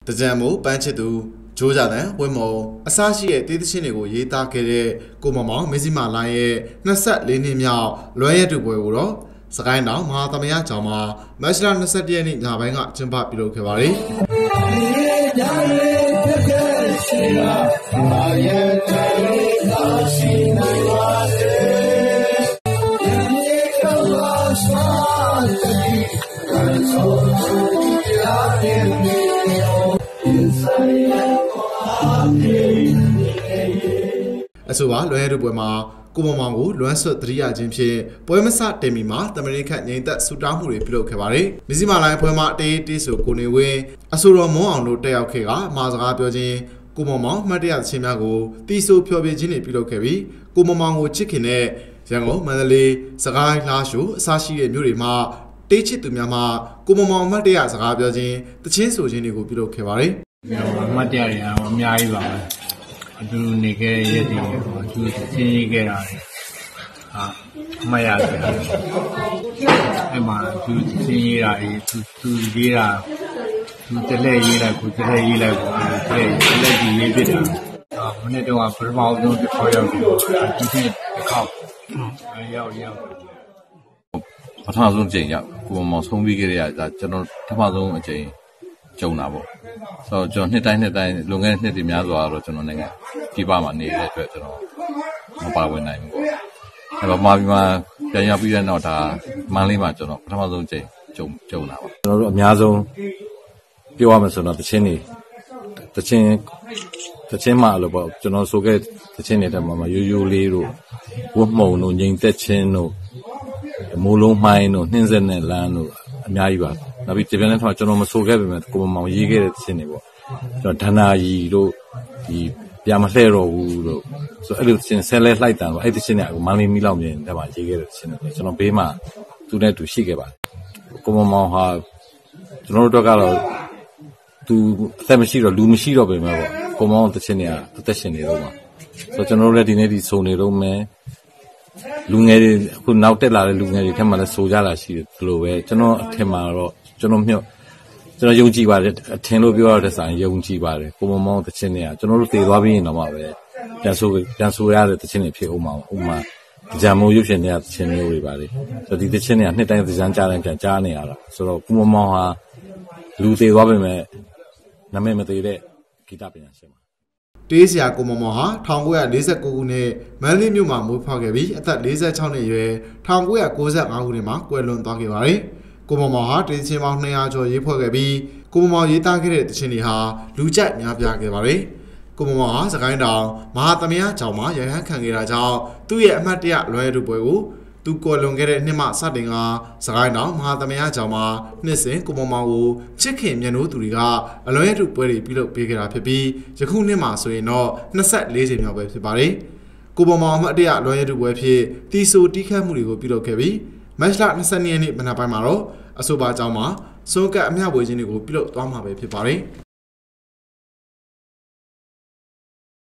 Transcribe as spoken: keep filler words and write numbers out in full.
တကြံမို့ပန်းချစ်သူဂျိုးကြတဲ့ဝင်းမောအစားရှိတဲ့တေးသချင်းတွေကိုရေးသားခဲ့တဲ့ကိုမောင်မောင်မင်းစီမာလိုင်းရဲ့နှစ်ဆက်လေးနှစ်မြောက်လွမ်းရတူပွဲကိုတော့စကိုင်းတောင်မဟာသမယကျောင်းမှာမတ်လ၂၁ရက်နေ့ညပိုင်းကကျင်းပပြုလုပ်ခဲ့ပါတယ်အဆိုပါလွမ်းရတူပွဲမှာကိုမောင်မောင်ကိုလွမ်းဆွတ်တရိယာချင်းဖြင့်ပွဲမစတင်မီမှာတမရင်ခတ်ငိမ့်သက်ဆူတောင်းမှုတွေပြုလုပ်ခဲ့ပါတယ်။မြစီမာလိုင်းပွဲမှာတေးတေးဆိုကိုနေဝင်းအဆိုတော်မွန်းအောင်တို့တက်ရောက်ခဲ့ကမာစကားပြောခြင်းကိုမောင်မောင်မှတ်တရသချင်းများကိုတီးဆိုဖျော်ဖြေခြင်းတွေပြုလုပ်ခဲ့ပြီးကိုမောင်မောင်ကိုချစ်ခင်တဲ့ရန်ကုန်မန္တလေးစကိုင်းလာရှိုးအစရှိတဲ့မြို့တွေမှာတေးချစ်သူများမှကိုမောင်မောင်မှတ်တရစကားပြောခြင်းတချင်းဆိုခြင်းတွေကိုပြုလုပ်ခဲ့ပါတယ်။မှတ်တရတွေအများကြီးပါပဲ။အတူနေခဲ့ရတဲ့ဒီသူသင်ရေးခဲ့တာဟာမရတယ်အဲ့မှာသူသင်ရေးတာသူသူရေးတာသူတလဲရေးလိုက်ကိုတလဲရေးလိုက်ကိုတလဲတလဲကြီးရေးပြတာမနေ့တော့ပထမဆုံးတစ်ခေါက်ရောက်ပြီးတော့ဒီတစ်ခေါက်ရောက်ရောက်ပထမဆုံးချိန်ရောက်ကိုမောင်ဆုံးပြီးခဲ့ရတာကျွန်တော်ပထမဆုံးအချိန်ကြုံတာပေါ့ဆိုတော့ကျွန်တော်နှစ်တိုင်းနှစ်တိုင်းလွန်ခဲ့တဲ့နှစ်တွေများစွာတော့ကျွန်တော်နိုင်ငံပြည်ပမှာနေတဲ့အတွက်ကျွန်တော်မပါဝင်နိုင်ဘူးပေါ့အဲ့တော့မာပြည်မှာပြန်ရောက်ပြီးတဲ့နောက်ဒါမန်းလေးမှာကျွန်တော်ပထမဆုံးချိန်ကြုံကြုံတာပေါ့ကျွန်တော်တို့အများဆုံးပြောရမယ်ဆိုတော့တချင်းနေတချင်းတချင်းမှလို့ပေါ့ကျွန်တော်ဆိုခဲ့တချင်းနေတဲ့မှာရိုးရိုးလေးတို့ဝတ်မှုံတို့ငိမ့်သက်ချင်းတို့မိုးလုံးမိုင်းတို့နှင်းဆက်နဲ့လမ်းတို့အများကြီးပါနောက်ပြီးဒီပြန်နဲ့ထောင်ကျွန်တော်မဆိုခဲ့ပေမဲ့ကိုမောင်ရေးခဲ့တဲ့တခြင်းတွေပေါ့ကျွန်တော်ဒဏ္ဍာရီတို့ဒီပြမလှဲ့တော့ဘူးတို့ဆိုအဲ့လိုတခြင်းဆဲလဲလှိုက်တန်တော့အဲ့တခြင်းတွေအခုမန်းလေးမီးလောက်မြင်တဲ့မှာရေးခဲ့တဲ့တခြင်းတွေကျွန်တော်ဘေးမှာသူနဲ့တူရှိခဲ့ပါတယ်ကိုမောင်ဟာကျွန်တော်တို့ကတော့သူအသက်မရှိတော့လူမရှိတော့ပေမဲ့ပေါ့ကိုမောင်တခြင်းတွေကအသက်ရှင်နေတော့မှာဆိုကျွန်တော်တို့လည်းဒီနေ့ဒီစုံနေတော့မယ်လူငယ်တွေအခုနောက်တက်လာတဲ့လူငယ်တွေထက်မှလည်းစိုးကြတာရှိတယ်ဒီလိုပဲကျွန်တော်အထင်မှာတော့ကျွန်တော်မြတ်ကျွန်တော်ယုံကြည်ပါတယ်အထင်လို့ပြောရတဲ့ဆိုင်ယုံကြည်ပါတယ်ကိုမောင်မောင်တခြင်းတွေကကျွန်တော်တို့တည်သွားပြီးရင်တော့မှပဲပြန်ဆိုပြန်ဆိုရတဲ့တခြင်းတွေဖြစ်အောင်ပါဥမာကြံမိုးရုပ်ရှင်တွေကတခြင်းမျိုးတွေပါလေဆိုတော့ဒီတခြင်းတွေကနှစ်တိုင်းကြံကြားတိုင်းပြန်ကြားနေရတာဆိုတော့ကိုမောင်မောင်ဟာလူတည်သွားပေမဲ့နာမည်မတည်တဲ့ဂီတပညာရှင်ပါတေးဆရာကိုမောင်မောင်ဟာ၁၉၄၉ခုနှစ်မန္တလေးမြို့မှာမွေးဖွားခဲ့ပြီးအသက်၄၆နှစ်အရွယ်၁၉၉၅ခုနှစ်မှာကွယ်လွန်သွားခဲ့ပါတယ်။ကိုမောင်မောင်ဟာတေးချင်းပေါင်း၂၀၀ကျော်ရေးဖွဲ့ခဲ့ပြီးကိုမောင်မောင်ရေးသားခဲ့တဲ့တခြင်းတွေဟာလူကြိုက်များပြားခဲ့ပါတယ်။ကိုမောင်မောင်ဟာစကိုင်းတောင်မဟာသမယကျောင်းမှာရဟန်းခံခဲ့တာကြောင့်သူ့ရဲ့အမှတ်တရလွမ်းရတူပွဲကိုသူကွယ်လွန်ခဲ့တဲ့နှစ်မှစတင်ကစကိုင်းတောင်မဟာသမယကျောင်းမှာနှစ်စဉ်ကိုမောင်မောင်ကိုချစ်ခင်မြတ်နိုးသူတွေကအလွမ်းရတူပွဲတွေပြုလုပ်ပေးခဲ့တာဖြစ်ပြီးယခုနှစ်မှာဆိုရင်တော့၂၄ချိန်မြောက်ပဲဖြစ်ပါတယ်။ကိုမောင်မောင်အမှတ်တရလွမ်းရတူပွဲဖြစ်တီဆိုတီးခတ်မှုတွေကိုပြုလုပ်ခဲ့ပြီးမတ်လ၂၂ရက်နေ့မနက်ပိုင်းမှာတော့အဆိုပါကျောင်းမှာစွန့်ကပ်အမျှဝေခြင်းတွေကိုပြုလုပ်သွားမှာပဲဖြစ်ပါတယ်။